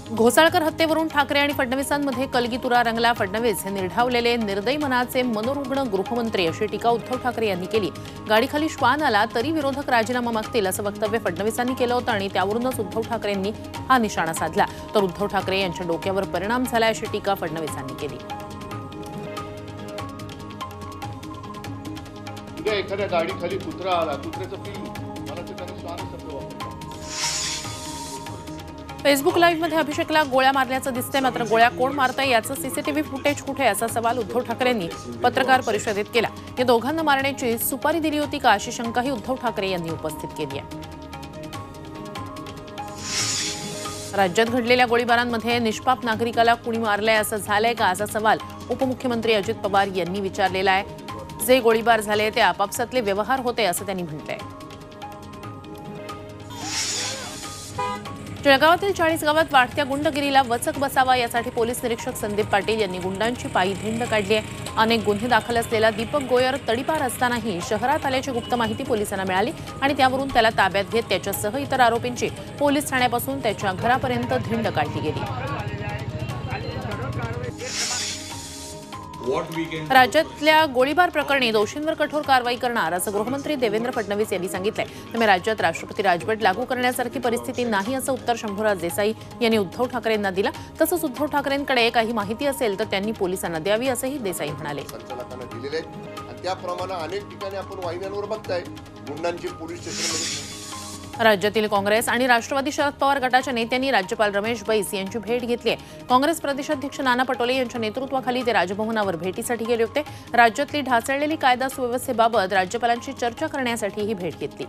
घोसाळकर हत्येवरून ठाकरे आणि फडणवीसांमध्ये कलगीतुरा रंगला. फडणवीस हे निर्ढावलेले निर्दयी मनाचे मनोरुग्ण गृहमंत्री अशी टीका उद्धव ठाकरे यांनी केली. गाडीखाली श्वान आला तरी विरोधक राजीनामा मागतील असं वक्तव्य फडणवीसांनी केलं होतं आणि त्यावरूनच उद्धव ठाकरेंनी हा निशाणा साधला. तर उद्धव ठाकरे यांच्या डोक्यावर परिणाम झाला अशी टीका फडणवीसांनी केली. एखाद्या गाडीखाली कुत्रा आला, कुत्र्याचं पिल्लू, मला त्याने श्वान शब्द वापरला. फेसबुक लाईव्हमध्ये अभिषेकला गोळ्या मारल्याचं दिसतंय, मात्र गोळ्या कोण मारतंय याचं सीसीटीव्ही फुटेज कुठे असा सवाल उद्धव ठाकरेंनी पत्रकार परिषदेत केला. या दोघांना मारण्याची सुपारी दिली होती का अशी शंकाही उद्धव ठाकरे यांनी उपस्थित केली आहे. राज्यात घडलेल्या गोळीबारांमध्ये निष्पाप नागरिकाला कुणी मारलंय असं झालंय का असा सवाल उपमुख्यमंत्री अजित पवार यांनी विचारलेला आहे. जे गोळीबार झाले ते आपापसातले व्यवहार होते असं त्यांनी म्हटलंय. जळगावातील 40 गावात वाढत्या गुंडगिरीला वचक बसावा यासाठी पोलीस निरीक्षक संदीप पाटील यांनी गुंडांची पायी धिंड काढली आहे. अनेक गुन्हे दाखल असलेला दीपक गोयर तडीपार असतानाही शहरात आल्याची गुप्त माहिती पोलिसांना मिळाली आणि त्यावरून त्याला ताब्यात घेत त्याच्यासह इतर आरोपींची पोलीस ठाण्यापासून त्याच्या घरापर्यंत धिंड काढली गेली. राज्यातल्या गोळीबार प्रकरणी दोषींवर कठोर कारवाई करणार असं गृहमंत्री देवेंद्र फडणवीस यांनी सांगितलंय. त्यामुळे राज्यात राष्ट्रपती राजवट लागू करण्यासारखी परिस्थिती नाही असं उत्तर शंभूराज देसाई यांनी उद्धव ठाकरेंना दिलं. तसंच उद्धव ठाकरेंकडे काही माहिती असेल तर त्यांनी पोलिसांना द्यावी असंही देसाई म्हणाले. संचालकांना दिलेले आणि त्याप्रमाणे अनेक ठिकाणी आपण वाहिन्यांवर बघताय गुंडांची पोलीस स्टेशनमध्ये. राज्यातील काँग्रेस आणि राष्ट्रवादी शरद पवार गटाच्या नेत्यांनी राज्यपाल रमेश बैस यांची भेट घेतली आहे. काँग्रेस प्रदेशाध्यक्ष नाना पटोले यांच्या नेतृत्वाखाली ते राजभवनावर भेटीसाठी गेले होते. राज्यातली ढासळलेली कायदा सुव्यवस्थेबाबत राज्यपालांशी चर्चा करण्यासाठी ही भेट घेतली.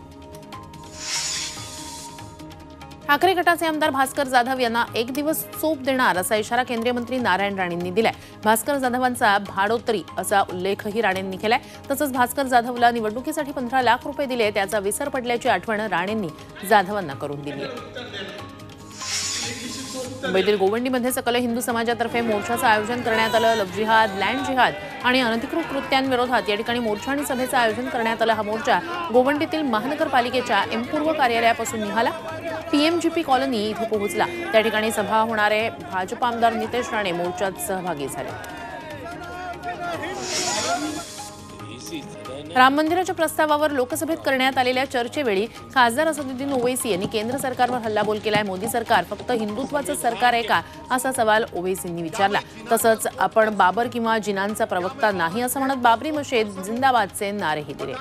ठाकरे गटाचे आमदार भास्कर जाधव यांना एक दिवस चोप देणार असा इशारा केंद्रीय मंत्री नारायण राणेंनी दिलाय. भास्कर जाधवांचा भाडोत्री असा उल्लेखही राणेंनी केलाय. तसंच भास्कर जाधवला निवडणुकीसाठी 15 लाख रुपये दिले त्याचा विसर पडल्याची आठवण राणेंनी जाधवांना करून दिली. मुंबईतील गोवंडीमध्ये सकल हिंदू समाजातर्फे मोर्चाचं आयोजन करण्यात आलं. लव्ह जिहाद, लँड जिहाद आणि अनधिकृत कृत्यांविरोधात या ठिकाणी मोर्चा आणि सभेचं आयोजन करण्यात आलं. हा मोर्चा गोवंडीतील महानगरपालिकेच्या एमपूर्व कार्यालयापासून निघाला. पीएमजीपी कॉलनी इथे पोहोचला. त्या ठिकाणी सभा होणारे भाजप आमदार नितेश राणे मोर्चात सहभागी झाले. राम मंदिराच्या प्रस्तावावर लोकसभेत करण्यात आलेल्या चर्चेवेळी खासदार असदुद्दीन ओवैसी यांनी केंद्र सरकारवर हल्लाबोल केलाय. मोदी सरकार फक्त हिंदुत्वाचं सरकार आहे का असा सवाल ओवैसींनी विचारला. तसंच आपण बाबर किंवा जिनांचा प्रवक्ता नाही असं म्हणत बाबरी मशीद जिंदाबादचे नारेही दिले.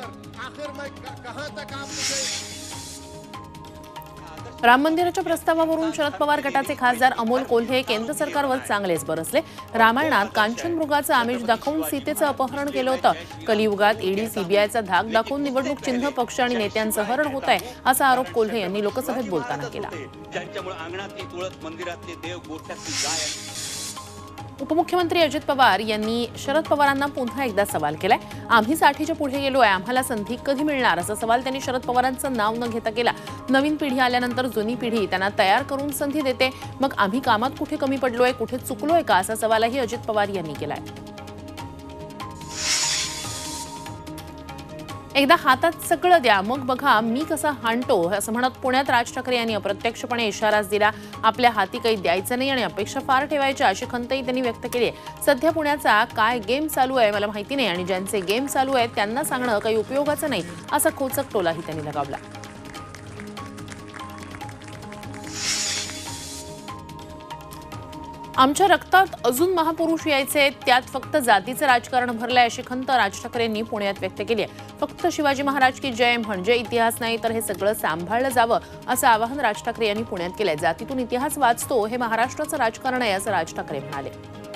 राम मंदिराच्या प्रस्तावावरून शरद पवार गटाचे खासदार अमोल कोल्हे केंद्र सरकारवर चांगलेच बरसले. रामायणात कांचन मृगाचं आमिष दाखवून सीतेचं अपहरण केलं होतं. कलियुगात ईडी सीबीआयचा धाक दाखवून निवडणूक चिन्ह पक्ष आणि नेत्यांचं हरण होत आहे असा आरोप कोल्हे यांनी लोकसभेत बोलताना केला. उपमुख्यमंत्री अजित पवार यांनी शरद पवारांना पुन्हा एकदा सवाल केलाय. आम्ही साठीच्या पुढे गेलोय, आम्हाला संधी कधी मिळणार असा सवाल त्यांनी शरद पवारांचं नाव न घेता केला. नवीन पिढी आल्यानंतर जुनी पिढी त्यांना तयार करून संधी देते, मग आम्ही कामात कुठे कमी पडलोय, कुठे चुकलोय का असा सवालही अजित पवार यांनी केलाय. एकदा हातात सगळं द्या मग बघा मी कसा हाणतो असं म्हणत पुण्यात राज ठाकरे यांनी अप्रत्यक्षपणे इशाराच दिला. आपल्या हाती काही द्यायचं नाही आणि अपेक्षा फार ठेवायच्या अशी खंतही त्यांनी व्यक्त केली आहे. सध्या पुण्याचा काय गेम चालू आहे मला माहिती नाही आणि ज्यांचे गेम चालू आहेत त्यांना सांगणं काही उपयोगाचं नाही असा खोचक टोलाही त्यांनी लगावला. आमच्या रक्तात अजून महापुरुष यायचे, त्यात फक्त जातीचं राजकारण भरलंय अशी खंत राज ठाकरेंनी पुण्यात व्यक्त केली आहे. फक्त शिवाजी महाराज की जय म्हणजे इतिहास नाही तर हे सगळं सांभाळलं जावं असं आवाहन राज ठाकरे यांनी पुण्यात केलंय. जातीतून इतिहास वाचतो हे महाराष्ट्राचं राजकारण आहे असं राज ठाकरे म्हणाले.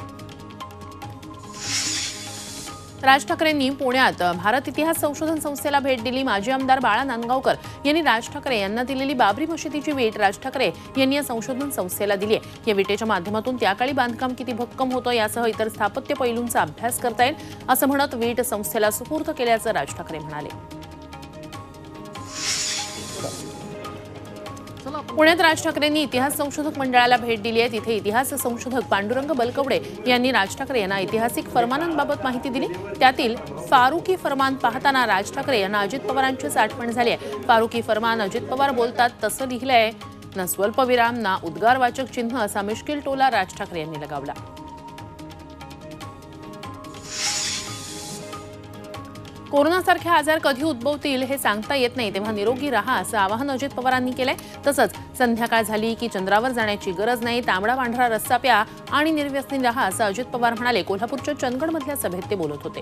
राज ठाकरेंनी पुण्यात भारत इतिहास संशोधन संस्थेला भेट दिली. माजी आमदार बाळा नांदगावकर यांनी राज ठाकरे यांना दिलेली बाबरी मशिदीची वीट राज ठाकरे यांनी या संशोधन संस्थेला दिली आहे. या विटेच्या माध्यमातून त्याकाळी बांधकाम किती भक्कम होतं यासह इतर स्थापत्य पैलूंचा अभ्यास करता येईल असं म्हणत वीट संस्थेला सुपूर्द केल्याचं राज ठाकरे म्हणाले. पुण्यात राज ठाकरेंनी इतिहास संशोधक मंडळाला भेट दिली आहे. तिथे इतिहास संशोधक पांडुरंग बलकवडे यांनी राज ठाकरे यांना ऐतिहासिक फरमानांबाबत माहिती दिली. त्यातील फारुकी फरमान पाहताना राज ठाकरे यांना अजित पवारांचीच आठवण झाली आहे. फारुकी फरमान अजित पवार बोलतात तसं लिहिलंय ना स्वल्पविराम ना उद्गारवाचक चिन्ह असा मिश्किल टोला राज ठाकरे यांनी लगावला. कोरोनासारखे आजार कधी उद्भवतील हे सांगता येत नाही, तेव्हा निरोगी राहा असं आवाहन अजित पवारांनी केलंय. तसंच संध्याकाळ झाली की चंद्रावर जाण्याची गरज नाही, तांबडा पांढरा रस्सा प्या आणि निर्व्यसनी राहा असं अजित पवार म्हणाले. कोल्हापूरच्या चंदगडमधल्या सभेत ते बोलत होते.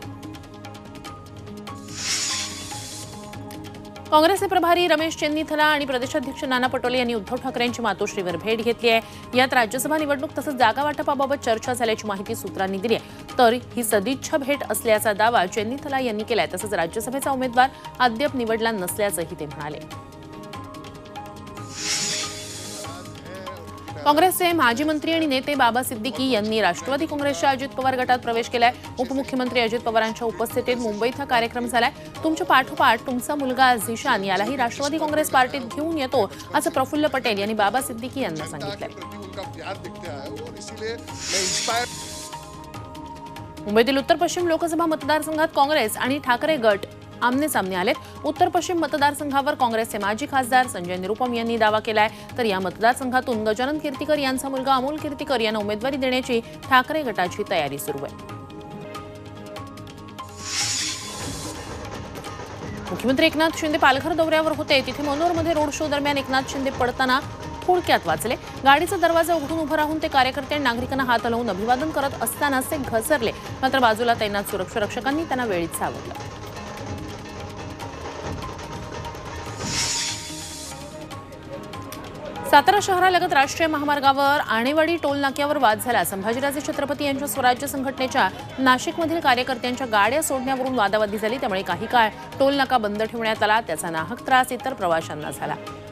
काँग्रेसचे प्रभारी रमेश चेन्नीथला आणि प्रदेशाध्यक्ष नाना पटोले यांनी उद्धव ठाकरेंची मातोश्रीवर भेट घेतली आहे. यात राज्यसभा निवडणूक तसंच जागा वाटपाबाबत चर्चा झाल्याची माहिती सूत्रांनी दिली आहे. तर ही सदिच्छा भेट असल्याचा दावा चेन्नीथला यांनी केलाय. तसंच राज्यसभेचा उमेदवार अद्याप निवडला नसल्याचंही ते म्हणाले. काँग्रेसचे माजी मंत्री आणि नेते बाबा सिद्दीकी यांनी राष्ट्रवादी काँग्रेसच्या अजित पवार गटात प्रवेश केलाय. उपमुख्यमंत्री अजित पवारांच्या उपस्थितीत मुंबईत हा कार्यक्रम झालाय. तुमच्या पाठोपाठ तुमचा मुलगा झिशान यालाही राष्ट्रवादी काँग्रेस पार्टीत घेऊन येतो असं प्रफुल्ल पटेल यांनी बाबा सिद्दीकी यांना सांगितलंय. मुंबईतील उत्तर पश्चिम लोकसभा मतदारसंघात काँग्रेस आणि ठाकरे गट आमने सामने आलेत. उत्तर पश्चिम मतदारसंघावर काँग्रेसचे माजी खासदार संजय निरुपम यांनी दावा केलाय. तर या मतदारसंघातून गजानन कीर्तीकर यांचा मुलगा अमोल कीर्तीकर यांना उमेदवारी देण्याची ठाकरे गटाची तयारी सुरू आहे. मुख्यमंत्री एकनाथ शिंदे पालघर दौऱ्यावर होते. तिथे मनोरमध्ये रोड शो दरम्यान एकनाथ शिंदे पडताना थोडक्यात वाचले. गाडीचा दरवाजा उघडून उभं राहून ते कार्यकर्ते आणि नागरिकांना हात हलवून अभिवादन करत असतानाच ते घसरले. मात्र बाजूला तैनात सुरक्षा रक्षकांनी त्यांना वेळीच सावरलं. सातारा शहरालगत राष्ट्रीय महामार्गावर आणेवाडी टोल नाक्यावर वाद झाला. संभाजीराजे छत्रपती यांच्या स्वराज्य संघटनेच्या नाशिकमधील कार्यकर्त्यांच्या गाड्या सोडण्यावरून वादावादी झाली. त्यामुळे काही काळ टोल नाका बंद ठेवण्यात आला. त्याचा नाहक त्रास इतर प्रवाशांना झाला.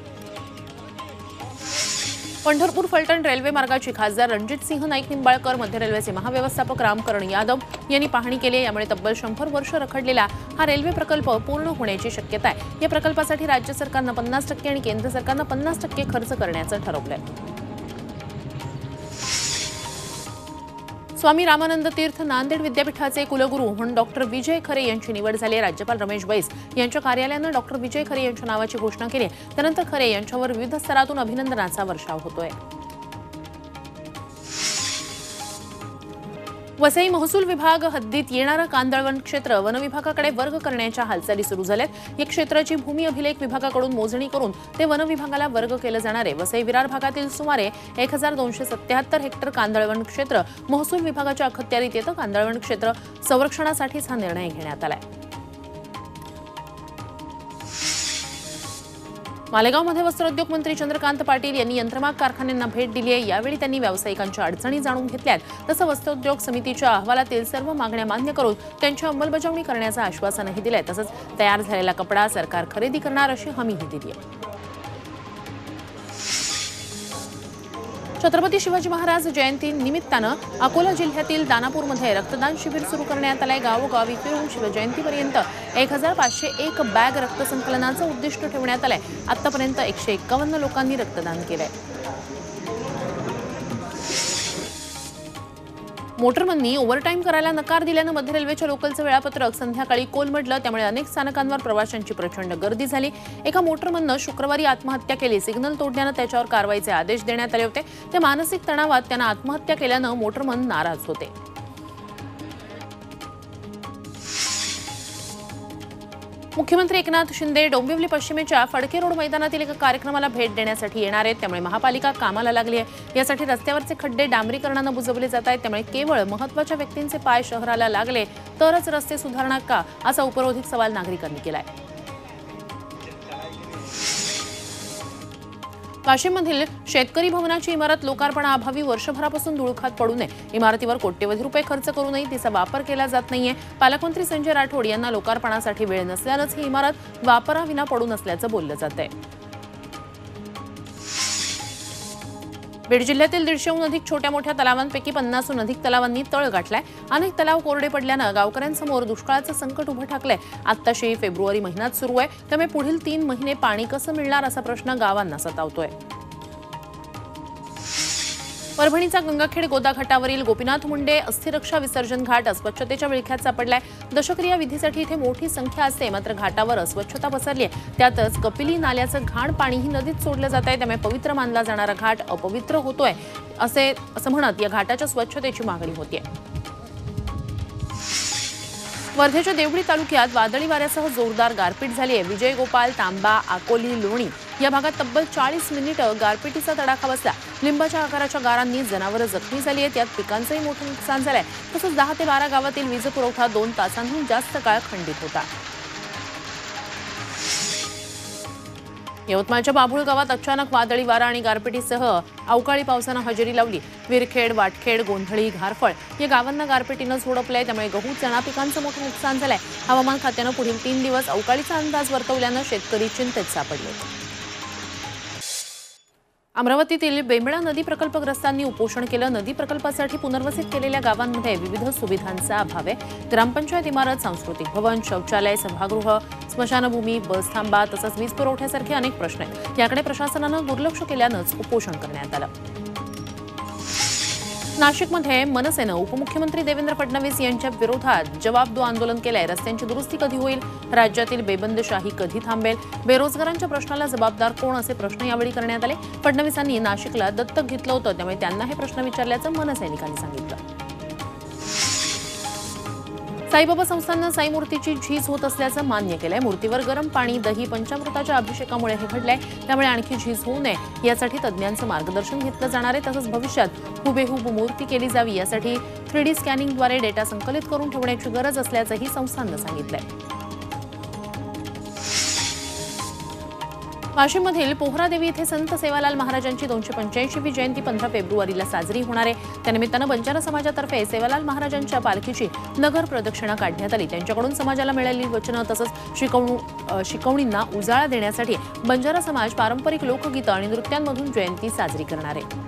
पंढरपूर फलटण रेल्वे मार्गाची खासदार रणजितसिंह नाईक निंबाळकर, मध्य रेल्वेचे महाव्यवस्थापक रामकरण यादव यांनी पाहणी केली. यामुळे तब्बल 100 वर्ष रखडलेला हा रेल्वे प्रकल्प पूर्ण होण्याची शक्यता आहे. या प्रकल्पासाठी राज्य सरकारनं 50% आणि केंद्र सरकारनं 50% खर्च करण्याचं ठरवलंय. स्वामी रामानंद तीर्थ नांदेड विद्यापीठाचे कुलगुरू म्हणून डॉक्टर विजय खरे यांची निवड झाली. राज्यपाल रमेश बैस यांच्या कार्यालयानं डॉक्टर विजय खरे यांच्या नावाची घोषणा केली. त्यानंतर खरे यांच्यावर विविध स्तरातून अभिनंदनाचा वर्षाव होतोय. वसई महसूल विभाग हद्दीत येणारं कांदळवन क्षेत्र वनविभागाकडे वर्ग करण्याच्या हालचाली सुरू झाल्यात. या क्षेत्राची भूमी अभिलेख विभागाकडून मोजणी करून ते वनविभागाला वर्ग केलं जाणार आहे. वसई विरार भागातील सुमारे 1277 हेक्टर कांदळवन क्षेत्र महसूल विभागाच्या अखत्यारीत येतं. कांदळवन क्षेत्र संरक्षणासाठीच हा निर्णय घेण्यात आलाय. मालेगावमध्ये वस्त्रोद्योग मंत्री चंद्रकांत पाटील यांनी यंत्रमाग कारखान्यांना भेट दिली आहे. यावेळी त्यांनी व्यावसायिकांच्या अडचणी जाणून घेतल्यात. तसं वस्त्रोद्योग समितीच्या अहवालातील सर्व मागण्या मान्य करून त्यांची अंमलबजावणी करण्याचं आश्वासनही दिलंय. तसंच तयार झालेला कपडा सरकार खरेदी करणार अशी हमीही दिली आहे. छत्रपती शिवाजी महाराज जयंती निमित्तानं अकोला जिल्ह्यातील दानापूरमध्ये रक्तदान शिबिर सुरू करण्यात आलंय. गावोगावी फिरून शिवजयंतीपर्यंत 1501 बॅग रक्तसंकलनाचं उद्दिष्ट ठेवण्यात आलंय. आतापर्यंत 151 लोकांनी रक्तदान केलंय. मोटरमननी ओव्हरटाईम करायला नकार दिल्यानं मध्य रेल्वेच्या लोकलचं वेळापत्रक संध्याकाळी कोलमडलं. त्यामुळे अनेक स्थानकांवर प्रवाशांची प्रचंड गर्दी झाली. एका मोटरमननं शुक्रवारी आत्महत्या केली. सिग्नल तोडल्यानं त्याच्यावर कारवाईचे आदेश देण्यात आले होते. त्या मानसिक तणावात त्यानं आत्महत्या केल्यानं मोटरमन नाराज होते. मुख्यमंत्री एकनाथ शिंदे डोंबिवली पश्चिमेच्या फडके रोड मैदानातील एका कार्यक्रमाला भेट देण्यासाठी येणार आहेत. त्यामुळे महापालिका कामाला लागली आहे. यासाठी रस्त्यावरचे खड्डे डांबरीकरणानं बुजवले जात आहेत. त्यामुळे केवळ महत्त्वाच्या व्यक्तींचे पाय शहराला लागले तरच रस्ते सुधारणार का, असा उपरोधिक सवाल नागरिकांनी केलाय. वाशिममधील शेतकरी भवनाची इमारत लोकार्पणाअभावी वर्षभरापासून धुळखात पडू नये. इमारतीवर कोट्यवधी रुपये खर्च करूनही तिचा वापर केला जात नाहीये. पालकमंत्री संजय राठोड यांना लोकार्पणासाठी वेळ नसल्यानंच ही इमारत वापराविना पडून असल्याचं बोललं जात आहे. बीड जिल्ह्यातील 150हून अधिक छोट्या मोठ्या तलावांपैकी 50हून अधिक तलावांनी तळ गाठलाय. अनेक तलाव कोरडे पडल्यानं गावकऱ्यांसमोर दुष्काळाचं संकट उभं ठाकलंय. आत्ताशी फेब्रुवारी महिन्यात सुरू आहे. त्यामुळे पुढील 3 महिने पाणी कसं मिळणार असा प्रश्न गावांना सतावतोय. परभणीचा गंगाखेड गोदा घाटावरील गोपीनाथ मुंडे अस्थिरक्षा विसर्जन घाट अस्वच्छतेच्या विळख्यात सापडलाय। दशक्रिया विधीसाठी इथे मोठी संख्या असते, मात्र घाटावर अस्वच्छता पसरली आहे। त्यातच कपिली नाल्याचं घाण पाणीही नदीत सोडलं जात आहे, त्यामुळे पवित्र मानला जाणारा घाट अपवित्र होतोय असं म्हणत या घाटाच्या स्वच्छतेची मागणी होतीये। वर्धेच्या देवळी तालुक्यात वादळी वाऱ्यासह जोरदार गारपीट झाली आहे। विजयगोपाल, तांबा, आकोली, लोणी या भागात तब्बल 40 मिनिटं गारपिटीचा तडाखा बसला। लिंबाच्या आकाराच्या गारांनी जनावरं जखमी झाली आहेत, यात पिकांचंही मोठं नुकसान झालंय। तसंच 10 ते 12 गावातील वीज पुरवठा 2 तासांहून जास्त काळ खंडित होता। यवतमाळच्या बाभूळ गावात अचानक वादळी वारा आणि गारपिटीसह अवकाळी पावसानं हजेरी लावली। विरखेड, वाटखेड, गोंधळी, घारफळ या गावांना गारपिटीनं झोडपलंय, त्यामुळे गहू, चणा पिकांचं मोठं नुकसान झालंय। हवामान खात्यानं पुढील 3 दिवस अवकाळीचा अंदाज वर्तवल्यानं शेतकरी चिंतेत सापडले। अमरावतीतील बेंबळा नदी प्रकल्पग्रस्तांनी उपोषण केलं। नदी प्रकल्पासाठी पुनर्वसित केलेल्या गावांमध्ये विविध सुविधांचा अभाव आहे। ग्रामपंचायत इमारत, सांस्कृतिक भवन, शौचालय, सभागृह, स्मशानभूमी, बस थांबा तसंच वीज पुरवठ्यासारखे अनेक प्रश्न आहेत। याकडे प्रशासनानं दुर्लक्ष केल्यानंच उपोषण करण्यात आलं। नाशिकमध्ये मनसेनं उपमुख्यमंत्री देवेंद्र फडणवीस यांच्या विरोधात जवाब दो आंदोलन केलंय। रस्त्यांची दुरुस्ती कधी होईल? राज्यातील बेबंदशाही कधी थांबेल? बेरोजगारांच्या प्रश्नाला जबाबदार कोण? असे प्रश्न यावेळी करण्यात आले। फडणवीसांनी नाशिकला दत्तक घेतलं होतं, त्यामुळे त्यांना हे प्रश्न विचारल्याचं मनसैनिकांनी सांगितलं। साईबाबा संस्थाननं साई मूर्तीची झीज होत असल्याचं मान्य केलंय। मूर्तीवर गरम पाणी, दही, पंचामृताच्या अभिषेकामुळे हे घडलंय, त्यामुळे आणखी झीज होऊ नये यासाठी तज्ज्ञांचं मार्गदर्शन घेतलं जाणार आहे। तसंच भविष्यात हुबेहूब मूर्ती केली जावी यासाठी 3D स्कॅनिंगद्वारे डेटा संकलित करून ठेवण्याची गरज असल्याचंही संस्थाननं सांगितलंय। वाशिममधील पोहरादेवी येथे संत सेवालाल महाराजांची 285वी जयंती 15 फेब्रुवारीला साजरी होणार आहे। त्यानिमित्तानं बंजारा समाजातर्फे सेवालाल महाराजांच्या पालखीची नगर प्रदक्षिणा काढण्यात आली। त्यांच्याकडून समाजाला मिळालेली वचनं तसंच शिकवणींना उजाळा देण्यासाठी बंजारा समाज पारंपरिक लोकगीतं आणि नृत्यांमधून जयंती साजरी करणार आहे।